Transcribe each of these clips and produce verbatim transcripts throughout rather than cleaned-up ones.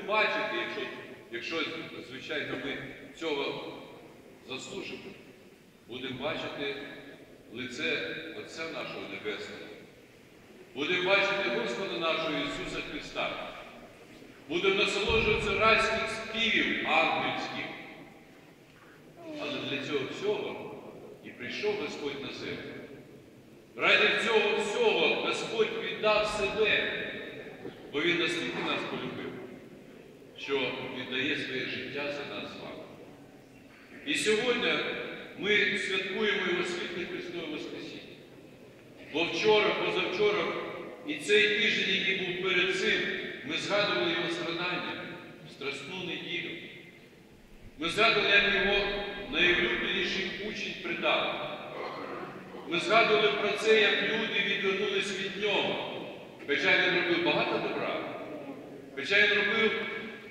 бачити, якщо, якщо звичайно, ми цього заслужимо, будемо бачити лице Отця нашого Небесного. Будемо бачити Господа нашого Ісуса Христа. Будемо насолоджуватися райських співів ангельських. Але для цього всього і прийшов Господь на землю. Ради цього всього Господь віддав себе, бо Він настільки нас полюбив, що віддає своє життя за нас з вами. І сьогодні ми святкуємо Його світле Христове Воскресіння. Бо вчора, позавчора і цей тиждень, який був перед цим, ми згадували Його страдання, страсну неділю. Ми згадували, як Його найулюбленіший учень предав. Ми згадували про це, як люди відвернулись від Нього. Хоча Він робив багато добра. Хоча Він робив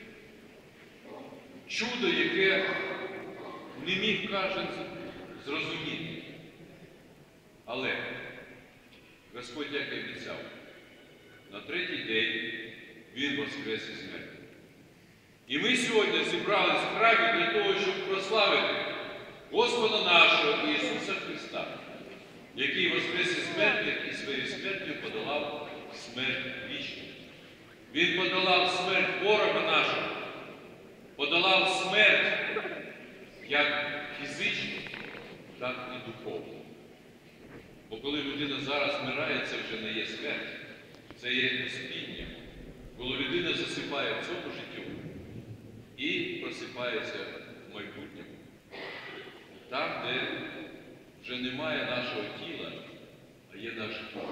чудо, яке не міг кожен зрозуміти. Але Господь, як і обіцяв, на третій день Він воскрес із мертвих. І ми сьогодні зібрались в храмі для того, щоб прославити Господа нашого Ісуса Христа, який воскрес із мертвих і своєю смертю подолав смерть вічну. Він подолав смерть ворога нашого, подолав смерть як фізичну, так і духовну. Бо коли людина зараз вмирає, це вже не є смерть, це є спіння. Коли людина засипає в цьому життю і просипається в майбутньому. Там, де вже немає нашого тіла, а є наш дух.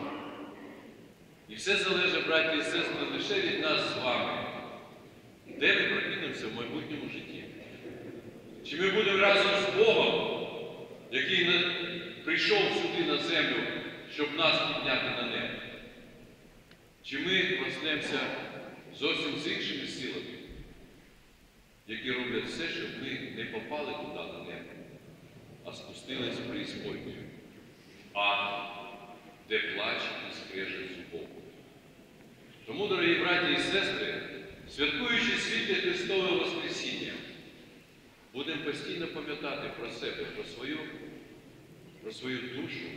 І все залежить, браті і сестри, лише від нас з вами. Де ми прокинемося в майбутньому житті? Чи ми будемо разом з Богом, який на... прийшов сюди на землю, щоб нас підняти на небо? Чи ми проснемося зовсім з іншими силами, які роблять все, щоб ми не попали туди на небо, а спустились в преісподню, а де плач і скрежет зубов? Тому, дорогі браті і сестри, святкуючи світле Христове Воскресіння, будемо постійно пам'ятати про себе, про свою, про свою душу,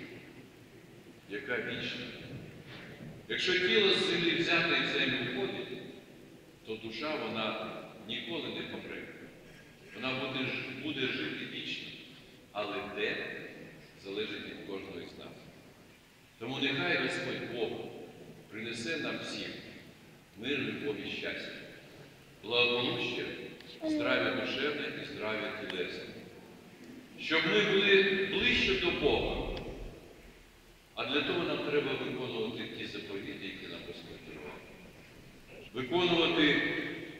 яка вічна. Якщо тіло з землі взяте і в землю входить, то душа, вона ніколи не помре. Вона буде, буде жити вічно. Але де, залежить від кожного з нас. Тому нехай Господь Бог принесе нам всім мир, любов і щастя, благополуччя, здрав'я душевне і здрав'я тілесне. Щоб ми були ближче до Бога. А для того нам треба виконувати ті заповіти, які нам Господь дарував. Виконувати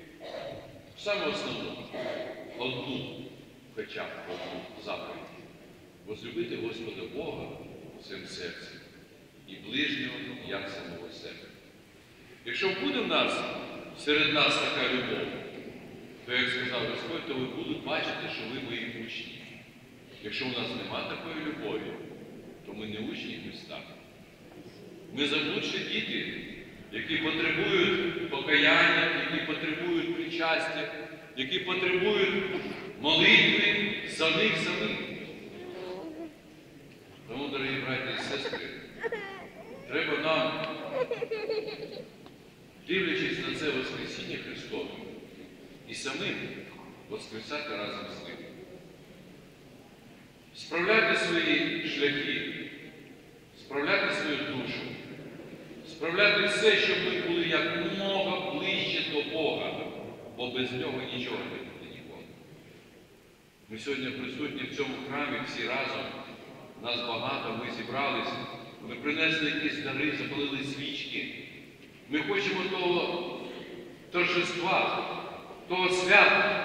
саме основну, одну, хоча б одну заповідь. Возлюбити Господа Бога всім серцем і ближнього, як самого себе. Якщо буде в нас, серед нас така любов, то, як сказав Господь, то ви будуть бачити, що ви мої учні. Якщо у нас нема такої любові, то ми не учні Христа. Ми заблудші діти, які потребують покаяння, які потребують причастя, які потребують молитви за них самих. Тому, дорогі браті і сестри, треба нам, дивлячись на це Воскресіння Христове, і самим воскресати разом з ним. Справляти свої шляхи, справляти свою душу, справляти все, щоб ми були якомога ближче до Бога, бо без Нього нічого не буде ніколи. Ми сьогодні присутні в цьому храмі всі разом, нас багато, ми зібрались, ми принесли якісь дари, запалили свічки. Ми хочемо того торжества, того свята.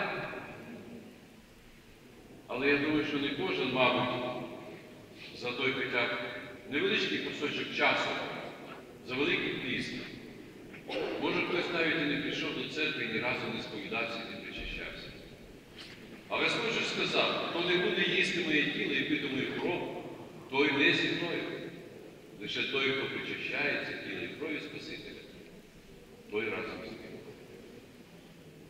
Але я думаю, що не кожен, мабуть, за той хоча б невеличкий кусочок часу, за великий піст. Може, хтось навіть і не прийшов до церкви, ні разу не сповідався, не причащався. Але Господь же сказав, хто не буде їсти моє тіло і пити мою кров, той не зі мною. Лише той, хто причащається тіла і крові Спасителя, той разом з ним.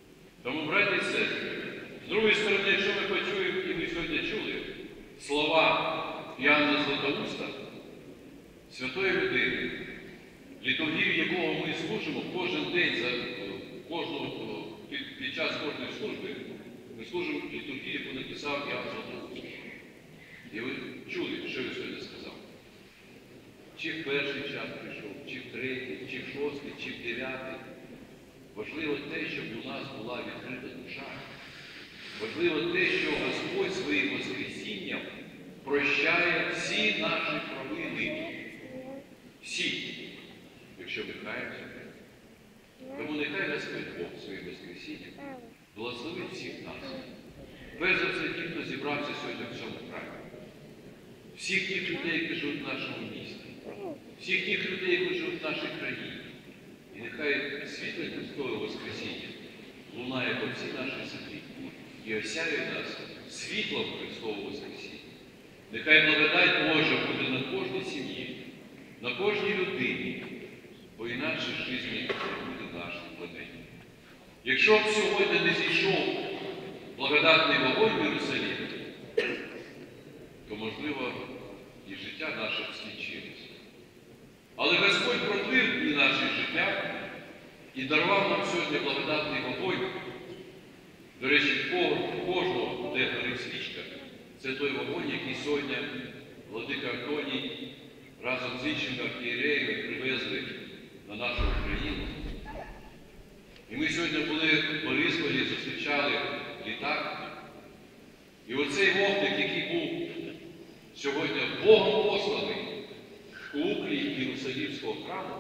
слова Іоанна Златоуста, святої людини, літургію якого ми служимо кожен день, за кожного, під, під час кожної служби, ми служимо літургію, яку написав Іоанн Златоуст. І ви чули, що він сьогодні сказав? Чи в перший час прийшов, чи в третій, чи в шостий, чи в дев'ятий. Важливо те, щоб у нас була відкрита душа. Важливо те, що Господь своїм воскресінням прощає всі наші провини. Всі, якщо ми каємося. Тому нехай Господь Бог своїм воскресінням благословить всіх нас. Перш за все, ті, хто зібрався сьогодні в цьому храмі. Всіх тих людей, які живуть в нашому місті. Всіх тих людей, які живуть в нашій країні. І нехай світло Христове Воскресіння лунає по всій нашій землі і осяє нас світлом Христового Воскресіння. Нехай благодать Божа буде на кожній сім'ї, на кожній людині, бо інакше в житті не буде нашої планеті. Якщо б сьогодні не зійшов благодатний вогонь в Єрусалимі, то, можливо, і життя наше б скінчилося. Але Господь продлив і наше життя і дарував нам сьогодні благодатний вогонь. До речі, кожного, де горить свічка, це той вогонь, який сьогодні владика Антоній разом з іншими архієреями привезли на нашу Україну. І ми сьогодні були в Борисполі, зустрічали літак. І оцей вогник, який був сьогодні Богом посланий в куполі Єрусалимського храму,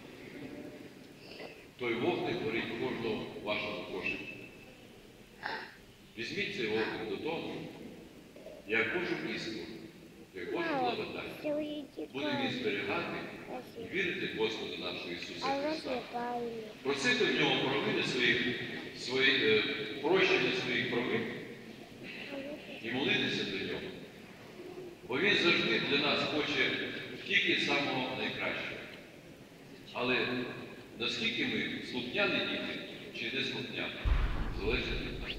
той вогник горить в кожному вашому кошику. Візьміть цей вогник додому, як Божу істину, як Божу благодать. Будемо її зберігати і вірити в Господа нашого Ісуса Христа. Просити в нього провини своїх, свої, е, прощення своїх провин і молитися до нього. Бо Він завжди для нас хоче тільки самого найкращого. Але наскільки ми слухняні діти чи не слухняні, залежить від нас.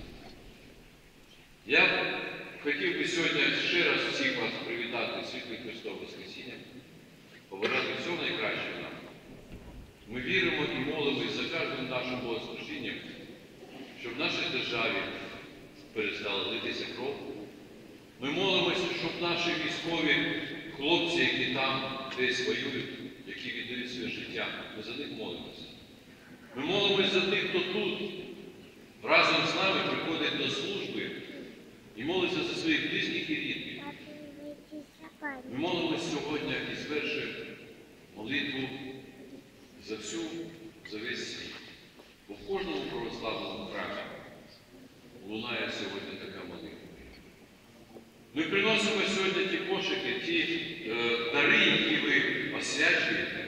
Я хотів би сьогодні ще раз всіх вас привітати світлим Христовим Воскресінням, побажати всього найкращого нам. Ми віримо і молимось за кожним нашим богослужінням, щоб в нашій державі перестала литися кров. Ми молимося, щоб наші військові хлопці, які там десь воюють, які віддають своє життя, ми за них молимося. Ми молимося за тих, хто тут разом з нами приходить до служби і молиться за своїх близьких і рідних. Ми молимося сьогодні і звершуємо молитву за всю, за весь світ. Бо в кожному православному храмі лунає сьогодні така молитва. Ми приносимо сьогодні ті кошики, ті е, дари, які ви освячуєте.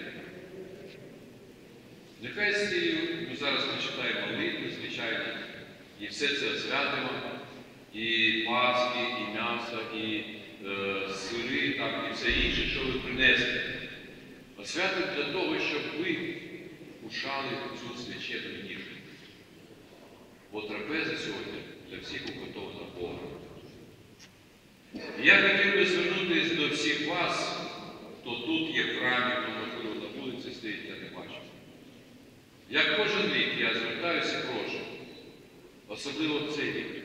Нехай з цією, ми зараз почитаємо молитву, звичайно, і все це освятимо. І паски, і м'ясо, і е, сири, там, і все інше, що ви принесли. Освятимо для того, щоб ви ушали цю священну їжу. Бо трапеза сьогодні для всіх уготована Богом. Я хотів би звернутися до всіх вас, хто тут є в храмі, хто, можливо, на вулиці стоїть, я не бачу. Як кожен рік я звертаюся, прошу, особливо в цей рік.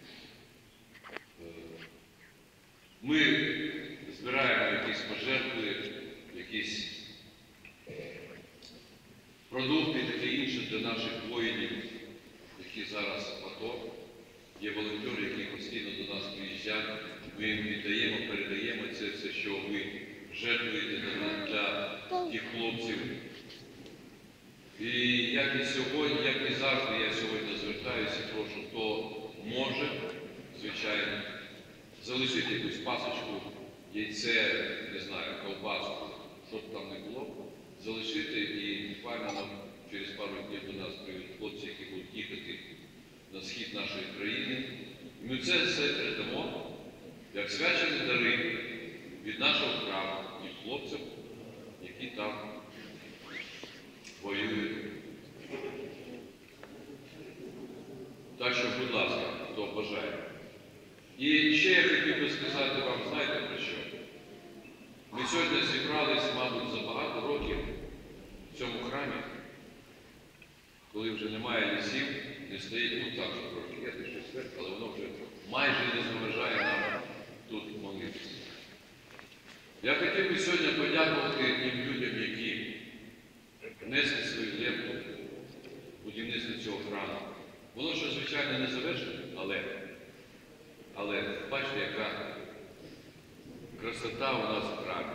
Ми збираємо якісь пожертви, якісь продукти, таке інше для наших воїнів, які зараз в АТО. Є волонтери, які постійно до нас приїжджають. Ми їм віддаємо, передаємо це все, що ви жертвуєте для, для тих хлопців. І як і сьогодні, як і завжди, я сьогодні звертаюся, прошу, хто може, звичайно, залишити якусь пасочку, яйце, не знаю, ковбаску, що б там не було, залишити і буквально через пару днів до нас прийдуть хлопці, які будуть їхати на схід нашої країни. І ми це все передамо, як свячені дари від нашого храму, від хлопців, які там воюють. Так що, будь ласка, хто бажає. І ще я хотів би сказати вам, знаєте про що? Ми сьогодні зібрались, мабуть, за багато років в цьому храмі, коли вже немає лісів, не стоїть, ну так, трошки є, де щось верх, але воно вже майже не заважає нам тут молитися. Я хотів би сьогодні подякувати тим людям, які внесли свою лепту в будівництво цього храму. Воно ще, звичайно, не завершено, але, але бачите, яка красота у нас в храмі.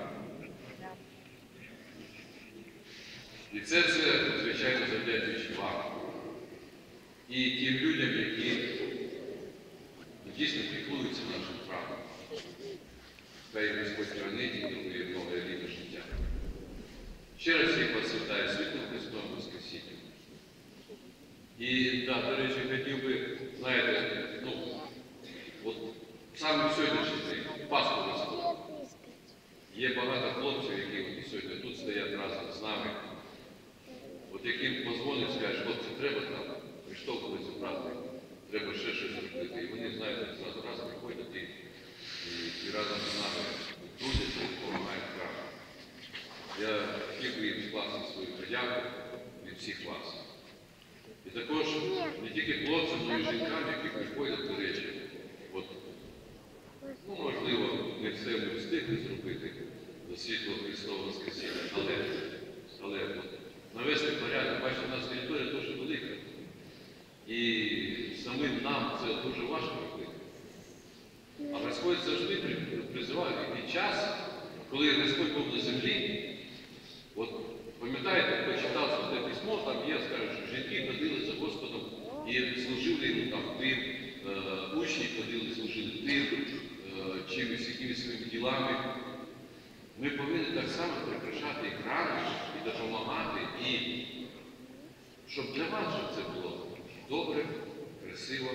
І це все, звичайно, завдячуючи вам. І тим людям, які дійсно піклуються нашим храмом. Хай Господь хранить і дарує нове рівне життя. Ще раз всіх вас вітаю світлим Христом Воскресінням. І, да, до речі, хотів би, знаєте, ну, от саме сьогоднішній день, Пасху Господу. Є багато хлопців, які сьогодні тут стоять разом з нами. От яким позвонить, скаже, хлопці, треба там приштовхуватися в праздник, треба ще щось зробити. І вони, знаєте, зразу раз приходять і, і, і разом з нами трудяться і допомагають храму. Я хотів би їм скласти свою подяку від всіх вас. І також не тільки хлопцям, але й жінкам, які приходять до речі. От, ну, можливо, не все ми встигли зробити до світлого Христового Воскресіння, але, але от, навести порядок, бачите, у нас територія дуже велика. І самим нам це дуже важко робити. А Господь завжди призиває під час, коли Господь був на землі. От пам'ятаєте, хто читав Святе Письмо, там є, скажуть, що жінки ходили за Господом і служили, ну, там, тим, е, учні ходили, служили тим, е, чимось, якимись своїми ділами. Ми повинні так само прикрашати храми і допомагати, і щоб для вас це було добре, красиво.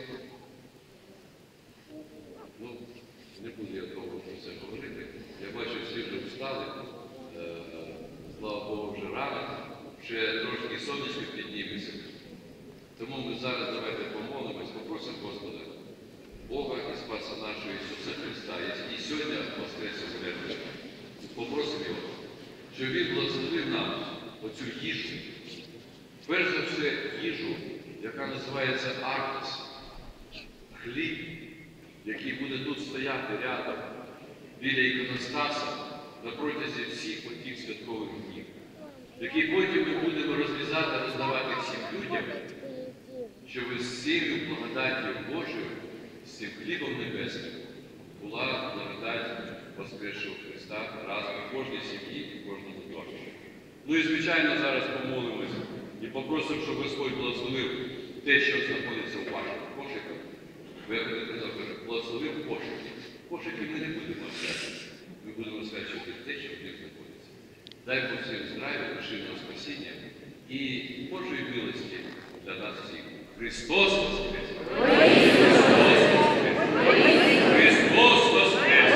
Ну, не буду я довго про це говорити. Я бачу, всі вже встали. Е, слава Богу, вже рано, ще трошки сонечко підніметься. Тому ми зараз давайте помолимось, попросимо Господа, Бога і Спаса нашого Ісуса Христа, який сьогодні воскрес із мертвих. Попросимо Його, щоб Він благословив нам оцю їжу. Перш за все, їжу, яка називається аркос, хліб, який буде тут стояти рядом, біля іконостаса, на протязі всіх отих святкових днів, який потім ми будемо розрізати, роздавати всім людям, щоб з цією благодаттю Божою, з цим хлібом небесним, була благодать Воскресшого Христа разом в кожній сім'ї і в кожному домі. Ну і, звичайно, зараз помолимось і попросимо, щоб Господь благословив те, що знаходиться в ваших кошиках. Ви, як я казав, благословив кошики. Кошики ми не будемо взяти. Ми будемо освячувати те, що в них знаходиться. Дай Бог всім здрав'я, душевного спасіння і Божої милості для нас всіх. Христос Воскрес! Христос Воскрес! Христос Воскрес!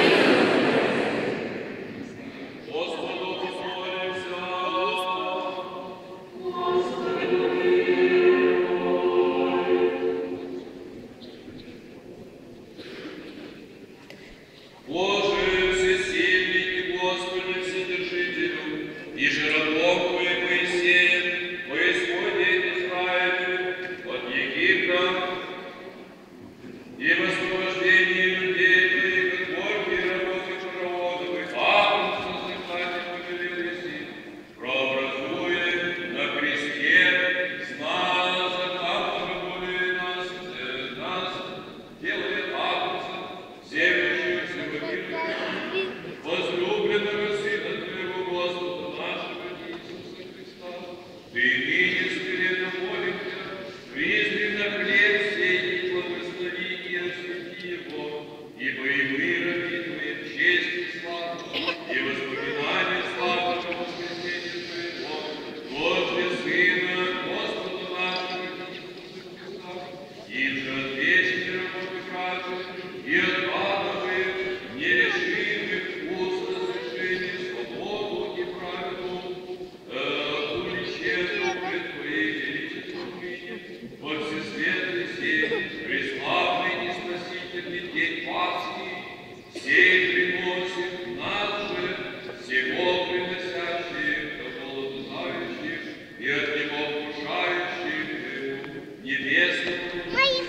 Господу помолимся! Боже, всесильный и Господи, Вседержителю, и же рабом Твоим Моисеем, во исходе Израилю, от Египта сей приносит нас же, всего приносящих, голодающих и от него вкушающих, небесного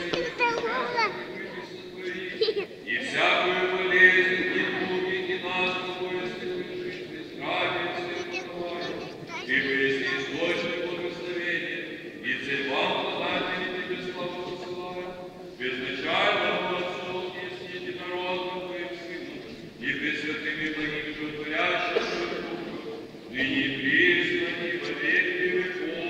и всякую болезнь, и дуги, и нас, тобой святых и здравия всех покрываешь, ибо есть источник благословения, и цель вам подателей тебе славу посылает, безначальному Отцу и с единородным Твоим Сыном, и пресвятым и благим животворящим Духом, ныне и присно, и во веки веков.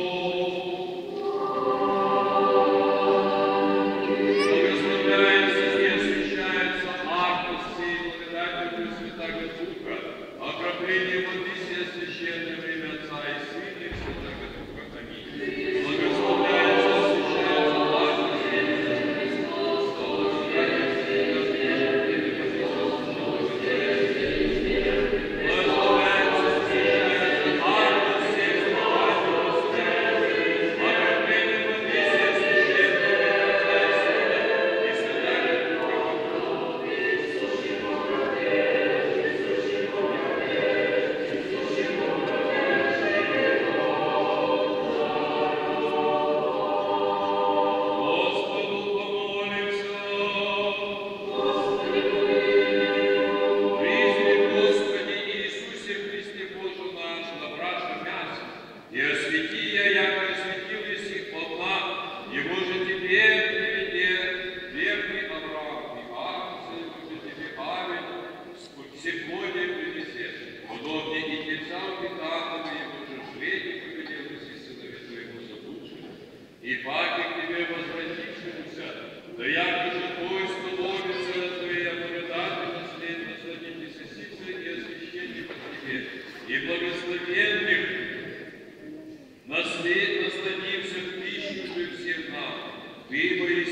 Благословляется и освящается акт всей благодати Пресвятаго Духа, окропление воды сия священное во имя Отца и Сына и Святаго Духа. Аминь. Благословляется и освящается акт всей и освети я, яко осветил всех полна, его же тебе приведе верный Авраам, и Агнца его же тебе Авель, всегодня принесет, подобне и тельцам питанным, его же жребий повелелось и сынове твоему заблудшему, и паки к тебе возвратившемуся, да яко же твой столовица твоя благодати наследно насладитесь сицы и освященник к тебе, и благословенных наслед насладимся в пищу же всем нам, ты, Моисей,